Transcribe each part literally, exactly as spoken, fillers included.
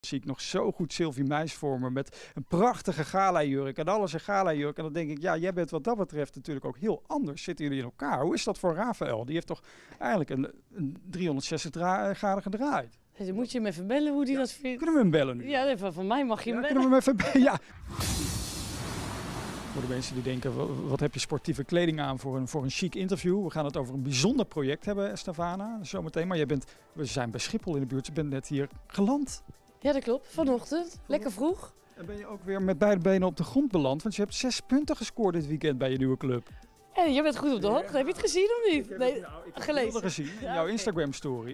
Zie ik nog zo goed Sylvie Meijs voor me met een prachtige gala-jurk en alles een gala-jurk. En dan denk ik, ja, jij bent wat dat betreft natuurlijk ook heel anders. Zitten jullie in elkaar? Hoe is dat voor Rafael? Die heeft toch eigenlijk een, een driehonderdzestig graden gedraaid. Dus dan moet je hem even bellen hoe hij ja, dat vindt. Kunnen we hem bellen nu? Ja, even, van mij mag je hem ja, bellen. Kunnen we hem even bellen? Ja. Voor de mensen die denken, wat heb je sportieve kleding aan voor een, voor een chic interview? We gaan het over een bijzonder project hebben, Stefana, zometeen. Maar jij bent, we zijn bij Schiphol in de buurt, je bent net hier geland. Ja, dat klopt. Vanochtend. Lekker vroeg. En ben je ook weer met beide benen op de grond beland? Want je hebt zes punten gescoord dit weekend bij je nieuwe club. En je bent goed op de hoogte. Ja. Heb je het gezien of niet? Ik heb nee, het, nou, ik heb gelezen. het gezien in jouw Instagram story.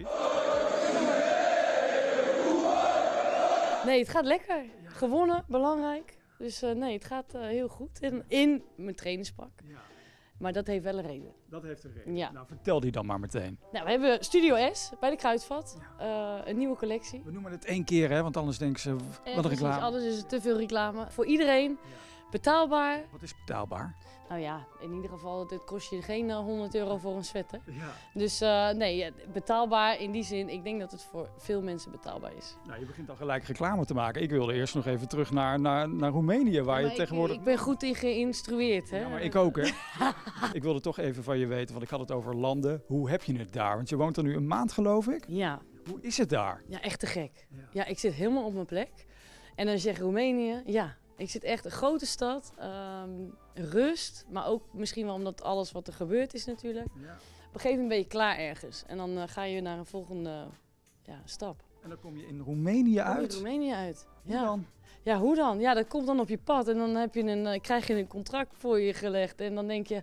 Nee, het gaat lekker. Gewonnen, belangrijk. Dus uh, nee, het gaat uh, heel goed. In, in mijn trainingspak. Ja. Maar dat heeft wel een reden. Dat heeft een reden. Ja. Nou, vertel die dan maar meteen. Nou, we hebben Studio S bij de Kruidvat. Ja. Uh, een nieuwe collectie. We noemen het één keer, hè, want anders denken ze, wat een reclame. Precies, anders is het te veel reclame. Voor iedereen. Ja. Betaalbaar. Wat is betaalbaar? Nou ja, in ieder geval, dit kost je geen honderd euro voor een sweater. Ja. Dus uh, nee, betaalbaar in die zin, ik denk dat het voor veel mensen betaalbaar is. Nou, je begint al gelijk reclame te maken. Ik wilde eerst nog even terug naar, naar, naar Roemenië, waar ja, je tegenwoordig... Ik, ik ben goed in geïnstrueerd, hè? Ja, maar ik ook, hè? Ik wilde toch even van je weten, want ik had het over landen. Hoe heb je het daar? Want je woont er nu een maand, geloof ik? Ja. Hoe is het daar? Ja, echt te gek. Ja, ja ik zit helemaal op mijn plek. En dan zeg je Roemenië, ja... Ik zit echt een grote stad, um, rust, maar ook misschien wel omdat alles wat er gebeurd is natuurlijk. Ja. Op een gegeven moment ben je klaar ergens en dan uh, ga je naar een volgende ja, stap. En dan kom je in Roemenië uit? Kom je in Roemenië uit. Hoe ja. dan? Ja, hoe dan? Ja, dat komt dan op je pad en dan heb je een, uh, krijg je een contract voor je gelegd en dan denk je...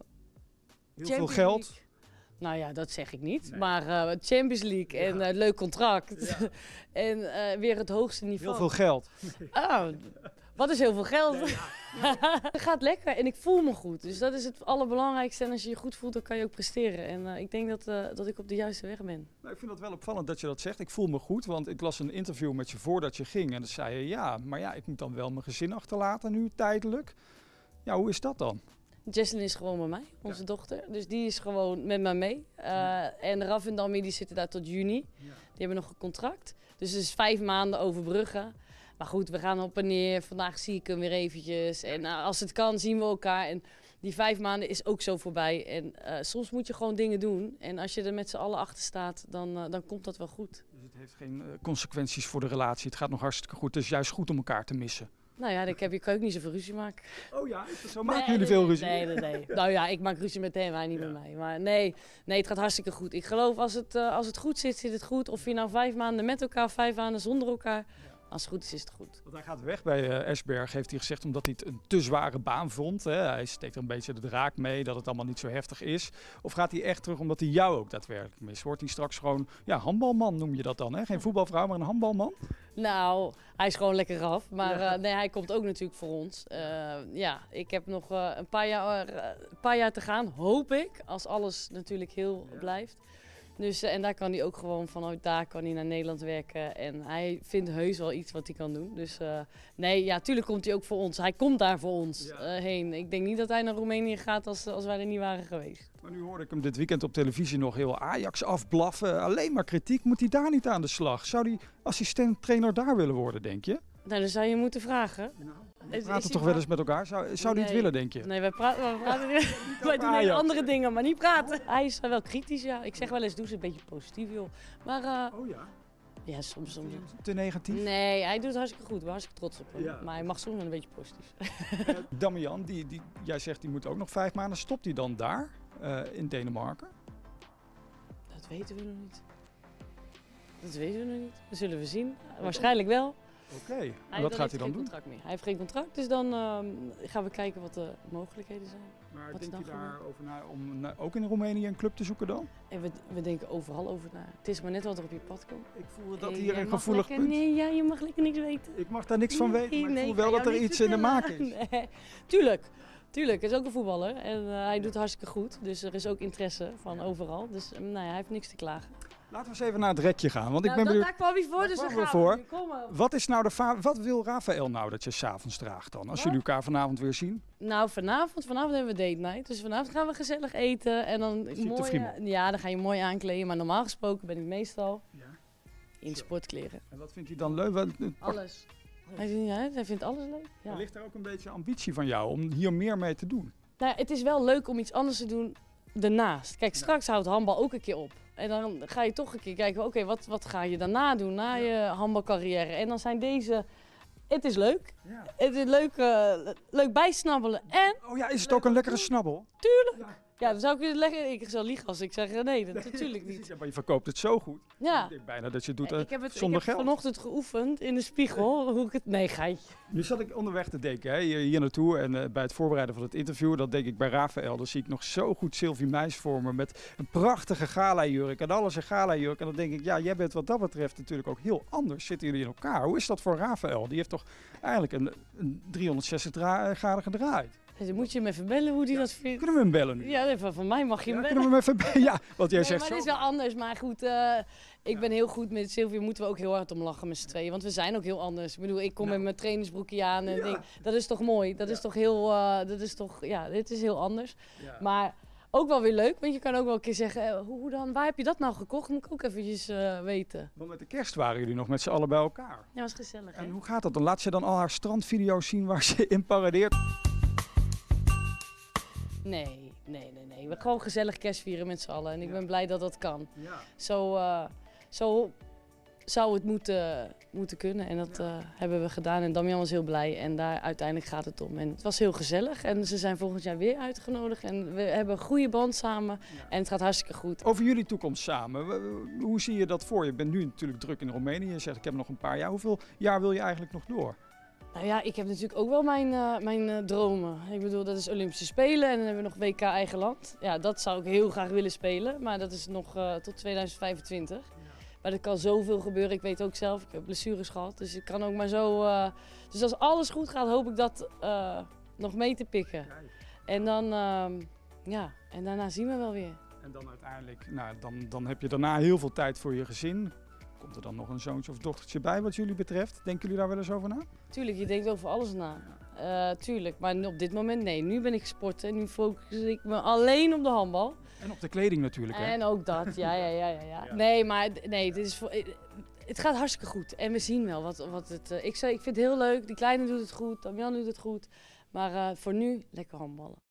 Heel veel geld? League. Nou ja, dat zeg ik niet. Nee. Maar uh, Champions League en uh, leuk contract. Ja. en uh, weer het hoogste niveau. Heel veel geld. Oh, wat is heel veel geld? Nee, ja. Het gaat lekker en ik voel me goed. Dus dat is het allerbelangrijkste. En als je je goed voelt, dan kan je ook presteren. En uh, ik denk dat, uh, dat ik op de juiste weg ben. Nou, ik vind het wel opvallend dat je dat zegt. Ik voel me goed, want ik las een interview met je voordat je ging. En dan zei je, ja, maar ja, ik moet dan wel mijn gezin achterlaten nu tijdelijk. Ja, hoe is dat dan? Jesselyn is gewoon met mij, onze ja. dochter. Dus die is gewoon met mij mee. Uh, ja. En Raf en Dami die zitten daar tot juni. Ja. Die hebben nog een contract. Dus het is vijf maanden overbruggen. Maar goed, we gaan op en neer. Vandaag zie ik hem weer eventjes. En uh, als het kan, zien we elkaar. En die vijf maanden is ook zo voorbij. En uh, soms moet je gewoon dingen doen. En als je er met z'n allen achter staat, dan, uh, dan komt dat wel goed. Dus het heeft geen uh, consequenties voor de relatie. Het gaat nog hartstikke goed. Het is juist goed om elkaar te missen. Nou ja, ik heb je kan ook niet zoveel ruzie maken. Oh ja, zo maken nee, jullie nee, veel ruzie? Nee, nee, nee. Nou ja, ik maak ruzie met hem, hij niet ja. met mij. Maar nee, nee, het gaat hartstikke goed. Ik geloof als het, uh, als het goed zit, zit het goed. Of je nou vijf maanden met elkaar of vijf maanden zonder elkaar. Ja. Als het goed is, is het goed. Want hij gaat weg bij uh, Esbjerg, heeft hij gezegd, omdat hij het een te zware baan vond. Hè? Hij steekt er een beetje de draak mee, dat het allemaal niet zo heftig is. Of gaat hij echt terug omdat hij jou ook daadwerkelijk mist? Wordt hij straks gewoon, ja, handbalman noem je dat dan, hè? Geen voetbalvrouw, maar een handbalman? Nou, hij is gewoon lekker af. Maar ja. uh, nee, hij komt ook natuurlijk voor ons. Uh, ja, ik heb nog uh, een, paar jaar, uh, een paar jaar te gaan, hoop ik. Als alles natuurlijk heel ja. blijft. Dus, en daar kan hij ook gewoon, vanuit daar kan hij naar Nederland werken. En hij vindt heus wel iets wat hij kan doen. Dus uh, nee, ja, tuurlijk komt hij ook voor ons. Hij komt daar voor ons ja. uh, heen. Ik denk niet dat hij naar Roemenië gaat als, als wij er niet waren geweest. Maar nu hoorde ik hem dit weekend op televisie nog heel Ajax afblaffen. Alleen maar kritiek. Moet hij daar niet aan de slag? Zou hij assistent-trainer daar willen worden, denk je? Nou, dan zou je moeten vragen. Nou, we praten toch wel eens met elkaar? Zou, zou nee. hij het willen, denk je? Nee, wij, praten, wij, praten niet. wij doen hele andere dingen, maar niet praten. Hij is wel kritisch, ja. Ik zeg wel eens, doe ze een beetje positief, joh. Maar, uh, oh ja? Ja, soms. soms. Te, te negatief? Nee, hij doet het hartstikke goed. We zijn hartstikke trots op hem. Ja. Maar hij mag soms wel een beetje positief. uh, Damian, die, die, jij zegt die moet ook nog vijf maanden. Stopt hij dan daar, uh, in Denemarken? Dat weten we nog niet. Dat weten we nog niet. Dat zullen we zien. Waarschijnlijk wel. Oké, okay. En wat gaat hij dan doen? Contract meer. Hij heeft geen contract, dus dan uh, gaan we kijken wat de mogelijkheden zijn. Maar wat denkt hij daarover na om na, ook in Roemenië een club te zoeken dan? En we, we denken overal over na. Het is maar net wat er op je pad komt. Ik voel dat hey, hier een gevoelig lekker, punt. Nee, ja, je mag lekker niks weten. Ik mag daar niks van nee, weten, maar nee, ik voel wel dat er iets vertellen. in de maak is. Nee. Tuurlijk. Tuurlijk, hij is ook een voetballer en uh, hij doet hartstikke goed. Dus er is ook interesse van overal. Dus nou ja, hij heeft niks te klagen. Laten we eens even naar het rekje gaan. Want nou, ik ben dat, benieuwd... daar kwam hij voor, daar dus we gaan gaan voor. nu. Kom maar. Wat, is nou de va- Wat wil Rafael nou dat je 's avonds draagt dan? Als Wat? jullie elkaar vanavond weer zien? Nou, vanavond, vanavond hebben we date night. Dus vanavond gaan we gezellig eten. En dan, mooi, ja, dan ga je mooi aankleden. Maar normaal gesproken ben ik meestal... Ja. in sportkleren. En wat vindt hij dan leuk? Wat, Alles. Hij vindt, ja, hij vindt alles leuk. Ja. Ligt er ook een beetje ambitie van jou om hier meer mee te doen? Nou, het is wel leuk om iets anders te doen daarnaast. Kijk, straks houdt handbal ook een keer op. En dan ga je toch een keer kijken, oké, okay, wat, wat ga je daarna doen, na je handbalcarrière? En dan zijn deze, het is leuk. Ja. Het is leuk, uh, leuk bijsnabbelen. En, oh ja, is het ook een lekkere snabbel? Tuurlijk. Ja. Ja, dan zou ik je leggen. Ik zou liegen als ik zeg nee, dat natuurlijk niet. Ja, maar je verkoopt het zo goed. Ja. Ik denk bijna dat je het doet uh, ik heb het, zonder ik heb geld. vanochtend geoefend in de spiegel hoe ik het... Nee, geitje. Nu zat ik onderweg te denken, hè, hier, hier naartoe en uh, bij het voorbereiden van het interview, dat denk ik bij Rafael, dan zie ik nog zo goed Sylvie Meijs voor me met een prachtige gala-jurk en alles in gala-jurk. En dan denk ik, ja, jij bent wat dat betreft natuurlijk ook heel anders. Zitten jullie in elkaar? Hoe is dat voor Rafael? Die heeft toch eigenlijk een, een driehonderdzestig-gradige draai. Dus moet je hem even bellen hoe die dat vindt. Kunnen we hem bellen nu? Ja, van mij mag je hem ja, bellen. Kunnen we hem even bellen? Ja, want jij nee, zegt maar zo. het is wel anders. Maar goed, uh, ik ja. ben heel goed met Sylvie. Moeten we ook heel hard om lachen met z'n tweeën. Want we zijn ook heel anders. Ik bedoel, ik kom nou. met mijn trainingsbroekje aan en ja. denk, dat is toch mooi. Dat ja. is toch heel, uh, dat is toch, ja, dit is heel anders. Ja. Maar ook wel weer leuk, want je kan ook wel een keer zeggen, uh, hoe dan, waar heb je dat nou gekocht? Moet ik ook eventjes uh, weten. Want met de kerst waren jullie nog met z'n allen bij elkaar. Ja, was gezellig. En hè? hoe gaat dat? Dan laat ze dan al haar strandvideo's zien waar ze in paradeert? Nee, nee, nee, nee. We gaan gewoon gezellig kerst vieren met z'n allen. En ik ja. ben blij dat dat kan. Ja. Zo, uh, zo zou het moeten, moeten kunnen. En dat ja. uh, hebben we gedaan. En Damian was heel blij. En daar uiteindelijk gaat het om. En het was heel gezellig. En ze zijn volgend jaar weer uitgenodigd. En we hebben een goede band samen. Ja. En het gaat hartstikke goed. Over jullie toekomst samen. Hoe zie je dat voor je? Je bent nu natuurlijk druk in Roemenië. Je zegt, ik heb nog een paar jaar. Hoeveel jaar wil je eigenlijk nog door? Nou ja, ik heb natuurlijk ook wel mijn, uh, mijn uh, dromen. Ik bedoel, dat is Olympische Spelen en dan hebben we nog W K eigen land. Ja, dat zou ik heel graag willen spelen, maar dat is nog uh, tot tweeduizend vijfentwintig. Ja. Maar er kan zoveel gebeuren. Ik weet ook zelf, ik heb blessures gehad, dus ik kan ook maar zo... Uh, dus als alles goed gaat, hoop ik dat uh, nog mee te pikken. En dan, uh, ja, en daarna zien we wel weer. En dan uiteindelijk, nou, dan, dan heb je daarna heel veel tijd voor je gezin. Komt er dan nog een zoontje of dochtertje bij wat jullie betreft? Denken jullie daar wel eens over na? Tuurlijk, je denkt over alles na. Uh, tuurlijk, maar op dit moment nee. Nu ben ik sporten en nu focus ik me alleen op de handbal. En op de kleding natuurlijk, hè? En ook dat, ja, ja, ja, ja. ja. Nee, maar nee, dit is voor, het gaat hartstikke goed. En we zien wel wat, wat het... Uh, ik, ik vind het heel leuk, die kleine doet het goed, Damian doet het goed. Maar uh, voor nu, lekker handballen.